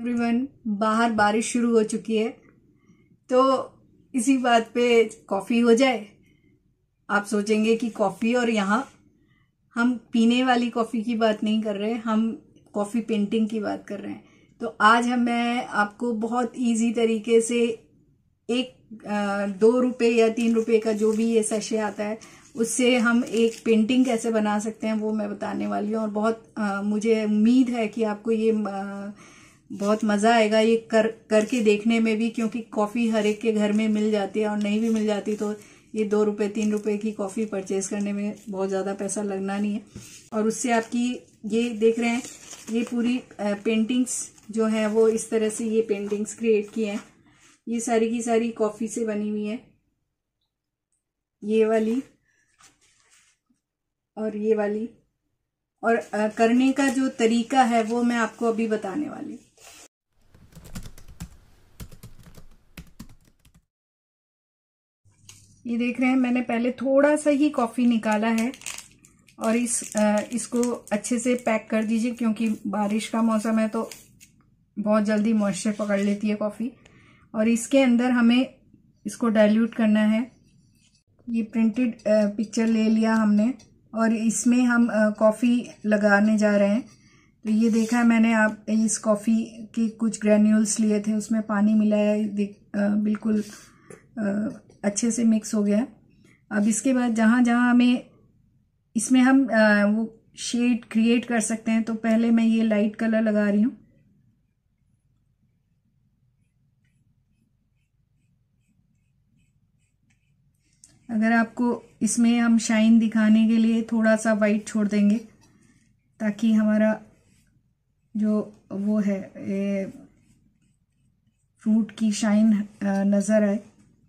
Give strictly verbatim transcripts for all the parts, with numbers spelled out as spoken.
Everyone, बाहर बारिश शुरू हो चुकी है तो इसी बात पे कॉफ़ी हो जाए। आप सोचेंगे कि कॉफ़ी, और यहाँ हम पीने वाली कॉफ़ी की बात नहीं कर रहे, हम कॉफ़ी पेंटिंग की बात कर रहे हैं। तो आज हम मैं आपको बहुत इजी तरीके से एक आ, दो रुपये या तीन रुपये का जो भी ये सैशे आता है उससे हम एक पेंटिंग कैसे बना सकते हैं वो मैं बताने वाली हूँ। और बहुत आ, मुझे उम्मीद है कि आपको ये आ, बहुत मज़ा आएगा ये कर करके देखने में भी, क्योंकि कॉफ़ी हर एक के घर में मिल जाती है और नहीं भी मिल जाती तो ये दो रुपये तीन रुपये की कॉफ़ी परचेज करने में बहुत ज़्यादा पैसा लगना नहीं है। और उससे आपकी ये देख रहे हैं ये पूरी पेंटिंग्स जो है वो इस तरह से ये पेंटिंग्स क्रिएट की हैं। ये सारी की सारी कॉफ़ी से बनी हुई है, ये वाली और ये वाली। और करने का जो तरीका है वो मैं आपको अभी बताने वाली हूँ। ये देख रहे हैं मैंने पहले थोड़ा सा ही कॉफ़ी निकाला है और इस इसको अच्छे से पैक कर दीजिए, क्योंकि बारिश का मौसम है तो बहुत जल्दी मॉइस्चर पकड़ लेती है कॉफ़ी। और इसके अंदर हमें इसको डाइल्यूट करना है। ये प्रिंटेड पिक्चर ले लिया हमने और इसमें हम कॉफ़ी लगाने जा रहे हैं। तो ये देखा है मैंने, आप इस कॉफ़ी के कुछ ग्रैन्यूल्स लिए थे, उसमें पानी मिलाया, बिल्कुल अच्छे से मिक्स हो गया। अब इसके बाद जहाँ जहाँ हमें इसमें हम वो शेड क्रिएट कर सकते हैं, तो पहले मैं ये लाइट कलर लगा रही हूँ। अगर आपको इसमें हम शाइन दिखाने के लिए थोड़ा सा वाइट छोड़ देंगे ताकि हमारा जो वो है फ्रूट की शाइन नज़र आए,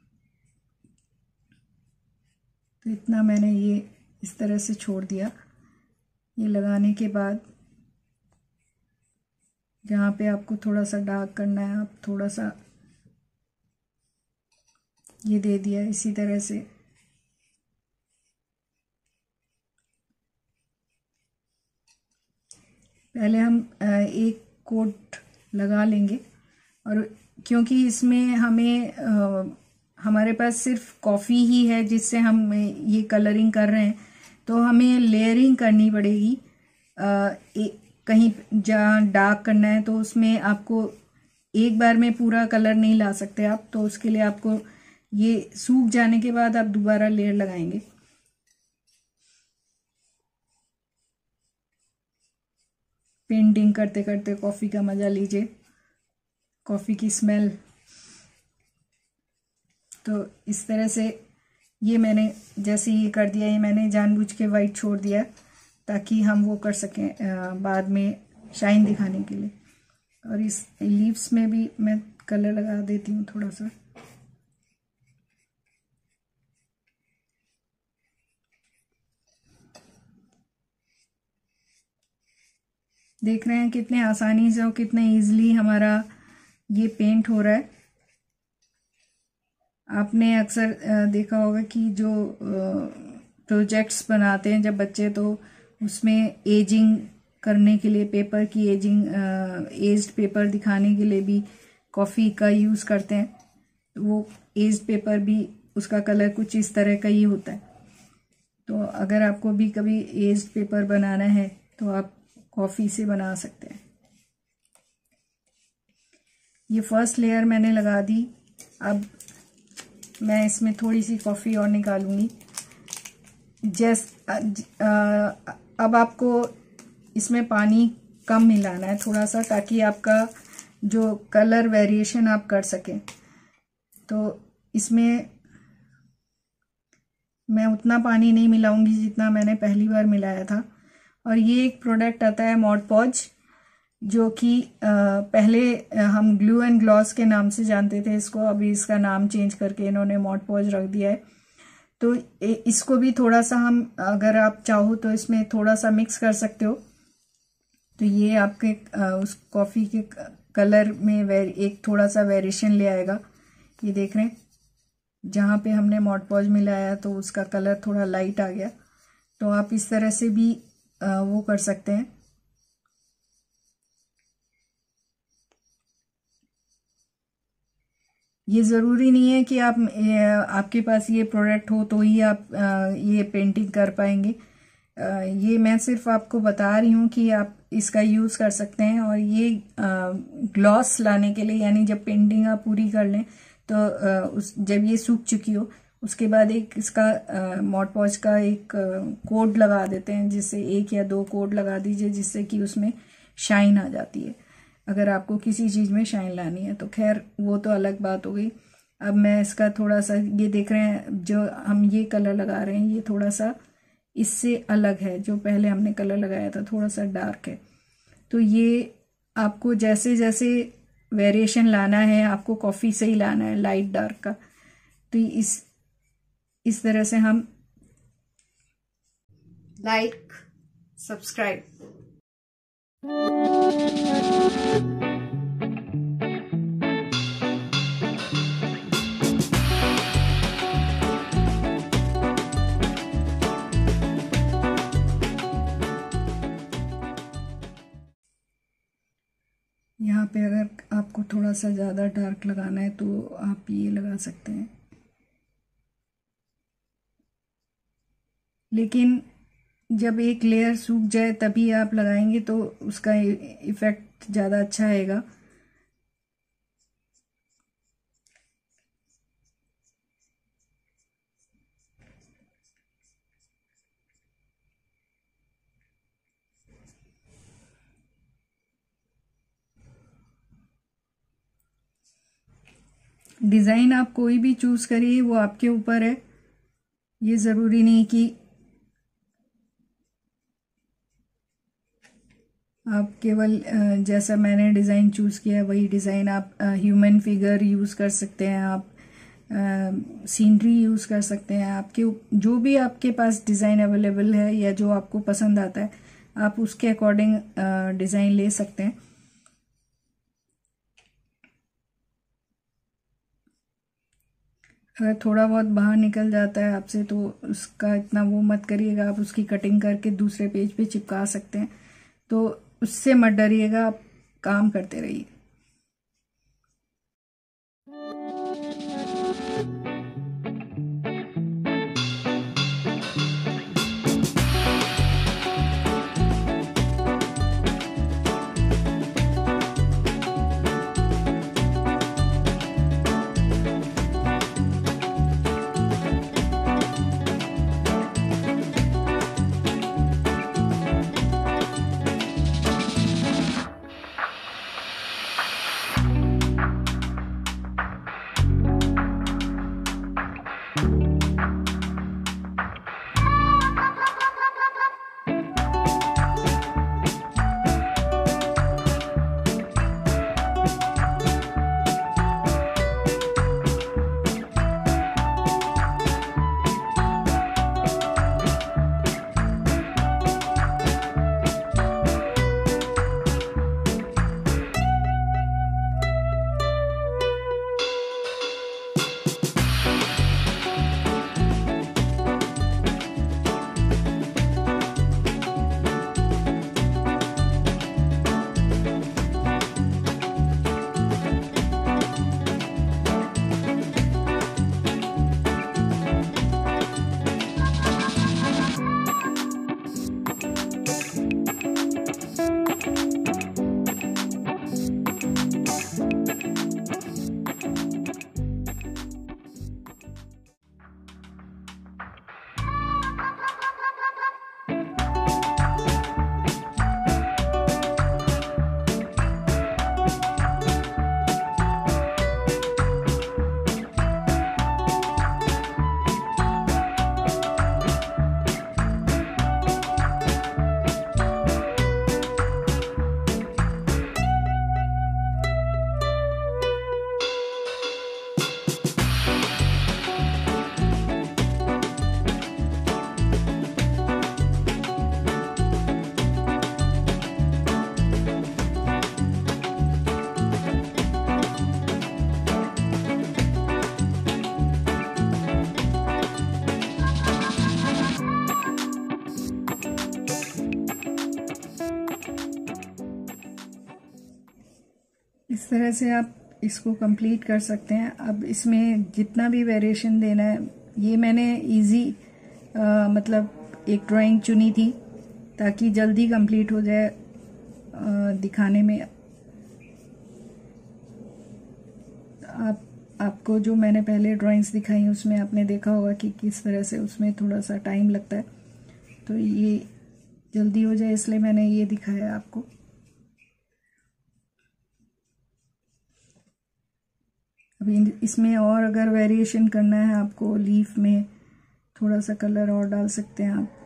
तो इतना मैंने ये इस तरह से छोड़ दिया। ये लगाने के बाद जहाँ पे आपको थोड़ा सा डार्क करना है आप थोड़ा सा ये दे दिया इसी तरह से। पहले हम एक कोट लगा लेंगे, और क्योंकि इसमें हमें हमारे पास सिर्फ कॉफ़ी ही है जिससे हम ये कलरिंग कर रहे हैं, तो हमें लेयरिंग करनी पड़ेगी। कहीं जहाँ डार्क करना है तो उसमें आपको एक बार में पूरा कलर नहीं ला सकते आप, तो उसके लिए आपको ये सूख जाने के बाद आप दोबारा लेयर लगाएंगे। पेंटिंग करते करते कॉफ़ी का मज़ा लीजिए, कॉफ़ी की स्मेल। तो इस तरह से ये मैंने जैसे ये कर दिया, ये मैंने जानबूझ के वाइट छोड़ दिया ताकि हम वो कर सकें बाद में शाइन दिखाने के लिए। और इस लीव्स में भी मैं कलर लगा देती हूँ थोड़ा सा। देख रहे हैं कितने आसानी से और कितने इजीली हमारा ये पेंट हो रहा है। आपने अक्सर देखा होगा कि जो प्रोजेक्ट्स बनाते हैं जब बच्चे, तो उसमें एजिंग करने के लिए पेपर की एजिंग एज्ड पेपर दिखाने के लिए भी कॉफ़ी का यूज़ करते हैं। तो वो एज्ड पेपर भी उसका कलर कुछ इस तरह का ही होता है। तो अगर आपको भी कभी एज्ड पेपर बनाना है तो आप कॉफ़ी से बना सकते हैं। ये फर्स्ट लेयर मैंने लगा दी। अब मैं इसमें थोड़ी सी कॉफ़ी और निकालूंगी। जैस अब आपको इसमें पानी कम मिलाना है थोड़ा सा, ताकि आपका जो कलर वेरिएशन आप कर सकें। तो इसमें मैं उतना पानी नहीं मिलाऊंगी जितना मैंने पहली बार मिलाया था। और ये एक प्रोडक्ट आता है मॉड पॉज, जो कि पहले हम ग्लू एंड ग्लॉस के नाम से जानते थे इसको, अभी इसका नाम चेंज करके इन्होंने मॉड पॉज रख दिया है। तो इसको भी थोड़ा सा हम, अगर आप चाहो तो इसमें थोड़ा सा मिक्स कर सकते हो। तो ये आपके उस कॉफ़ी के कलर में वेर एक थोड़ा सा वेरिएशन ले आएगा। ये देख रहे हैं जहाँ पे हमने मॉड पॉज मिलाया तो उसका कलर थोड़ा लाइट आ गया। तो आप इस तरह से भी वो कर सकते हैं। ये ज़रूरी नहीं है कि आप आपके पास ये प्रोडक्ट हो तो ही आप ये पेंटिंग कर पाएंगे। ये मैं सिर्फ आपको बता रही हूँ कि आप इसका यूज़ कर सकते हैं। और ये ग्लॉस लाने के लिए, यानी जब पेंटिंग आप पूरी कर लें तो उस जब ये सूख चुकी हो उसके बाद एक इसका मॉड पॉज का एक कोड लगा देते हैं, जिससे एक या दो कोड लगा दीजिए जिससे कि उसमें शाइन आ जाती है, अगर आपको किसी चीज़ में शाइन लानी है तो। खैर वो तो अलग बात हो गई। अब मैं इसका थोड़ा सा, ये देख रहे हैं जो हम ये कलर लगा रहे हैं ये थोड़ा सा इससे अलग है, जो पहले हमने कलर लगाया था थोड़ा सा डार्क है। तो ये आपको जैसे जैसे वेरिएशन लाना है, आपको कॉफ़ी से ही लाना है लाइट डार्क का। तो इस इस तरह से हम लाइक सब्सक्राइब यहाँ पे अगर आपको थोड़ा सा ज़्यादा डार्क लगाना है तो आप ये लगा सकते हैं, लेकिन जब एक लेयर सूख जाए तभी आप लगाएंगे तो उसका इफ़ेक्ट ज़्यादा अच्छा आएगा। डिज़ाइन आप कोई भी चूज़ करिए, वो आपके ऊपर है। ये ज़रूरी नहीं कि आप केवल जैसा मैंने डिज़ाइन चूज़ किया वही डिज़ाइन, आप ह्यूमन फिगर यूज़ कर सकते हैं, आप सीनरी यूज़ कर सकते हैं। आपके जो भी आपके पास डिज़ाइन अवेलेबल है या जो आपको पसंद आता है आप उसके अकॉर्डिंग डिज़ाइन ले सकते हैं। अगर थोड़ा बहुत बाहर निकल जाता है आपसे तो उसका इतना वो मत करिएगा, आप उसकी कटिंग करके दूसरे पेज पे चिपका सकते हैं। तो उससे मत डरिएगा, आप काम करते रहिए। इस तरह से आप इसको कंप्लीट कर सकते हैं। अब इसमें जितना भी वेरिएशन देना है, ये मैंने इजी मतलब एक ड्राइंग चुनी थी ताकि जल्दी कंप्लीट हो जाए आ, दिखाने में। आप आपको जो मैंने पहले ड्राइंग्स दिखाई उसमें आपने देखा होगा कि किस तरह से उसमें थोड़ा सा टाइम लगता है, तो ये जल्दी हो जाए इसलिए मैंने ये दिखाया आपको। अभी इसमें और अगर वेरिएशन करना है आपको, लीफ में थोड़ा सा कलर और डाल सकते हैं आप।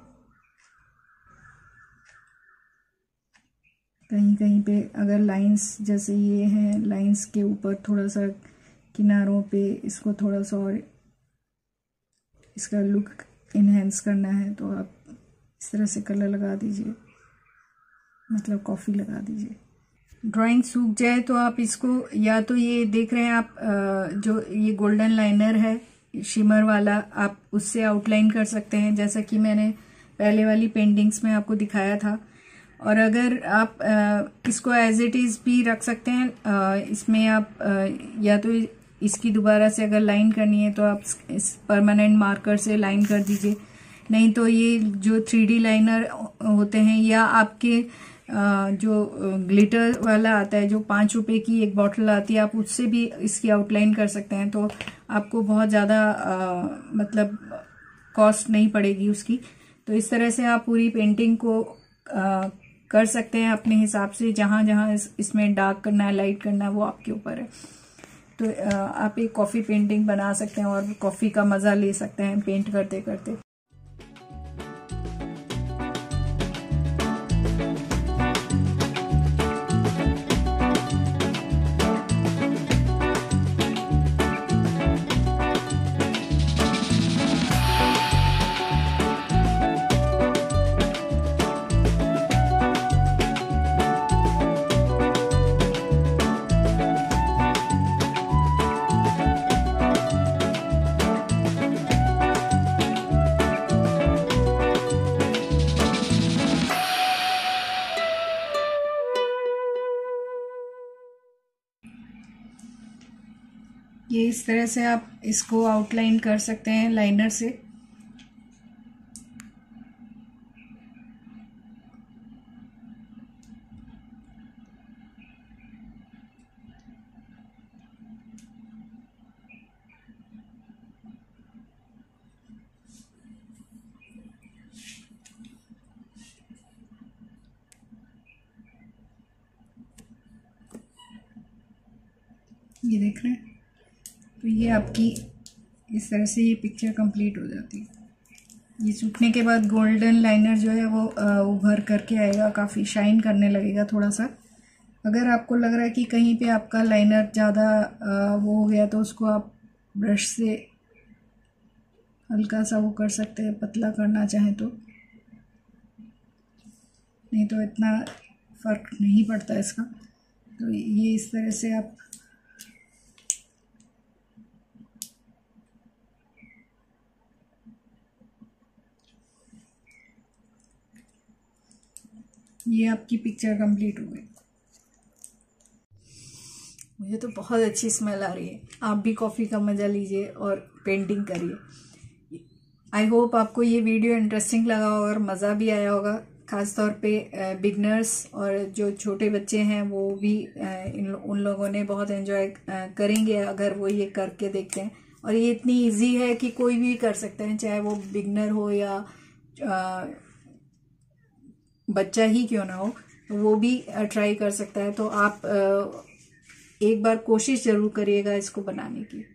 कहीं कहीं पे अगर लाइंस जैसे ये हैं, लाइंस के ऊपर थोड़ा सा किनारों पे इसको थोड़ा सा और इसका लुक इन्हेंस करना है तो आप इस तरह से कलर लगा दीजिए, मतलब कॉफ़ी लगा दीजिए। ड्राइंग सूख जाए तो आप इसको, या तो ये देख रहे हैं आप जो ये गोल्डन लाइनर है शिमर वाला, आप उससे आउटलाइन कर सकते हैं जैसा कि मैंने पहले वाली पेंटिंग्स में आपको दिखाया था। और अगर आप इसको एज इट इज़ भी रख सकते हैं, इसमें आप या तो इसकी दोबारा से अगर लाइन करनी है तो आप इस परमानेंट मार्कर से लाइन कर दीजिए, नहीं तो ये जो थ्री डी लाइनर होते हैं या आपके जो ग्लिटर वाला आता है, जो पाँच रुपए की एक बॉटल आती है, आप उससे भी इसकी आउटलाइन कर सकते हैं, तो आपको बहुत ज़्यादा मतलब कॉस्ट नहीं पड़ेगी उसकी। तो इस तरह से आप पूरी पेंटिंग को आ, कर सकते हैं अपने हिसाब से। जहाँ जहाँ इस, इसमें डार्क करना है, लाइट करना है, वो आपके ऊपर है। तो आ, आप एक कॉफ़ी पेंटिंग बना सकते हैं और कॉफ़ी का मज़ा ले सकते हैं पेंट करते करते। ये इस तरह से आप इसको आउटलाइन कर सकते हैं लाइनर से। ये देख रहे हैं, तो ये आपकी इस तरह से ये पिक्चर कंप्लीट हो जाती है। ये सूखने के बाद गोल्डन लाइनर जो है वो उभर करके आएगा, काफ़ी शाइन करने लगेगा थोड़ा सा। अगर आपको लग रहा है कि कहीं पे आपका लाइनर ज़्यादा वो हो गया तो उसको आप ब्रश से हल्का सा वो कर सकते हैं, पतला करना चाहें तो, नहीं तो इतना फ़र्क नहीं पड़ता इसका। तो ये इस तरह से आप ये आपकी पिक्चर कंप्लीट हो गई। मुझे तो बहुत अच्छी स्मेल आ रही है। आप भी कॉफ़ी का मज़ा लीजिए और पेंटिंग करिए। आई होप आपको ये वीडियो इंटरेस्टिंग लगा होगा और मज़ा भी आया होगा। ख़ास तौर पे बिगनर्स और जो छोटे बच्चे हैं वो भी इन उन लोगों ने बहुत एंजॉय करेंगे अगर वो ये करके देखते हैं। और ये इतनी इजी है कि कोई भी कर सकते हैं, चाहे वो बिगनर हो या आ, बच्चा ही क्यों ना हो, वो भी ट्राई कर सकता है। तो आप एक बार कोशिश ज़रूर करिएगा इसको बनाने की।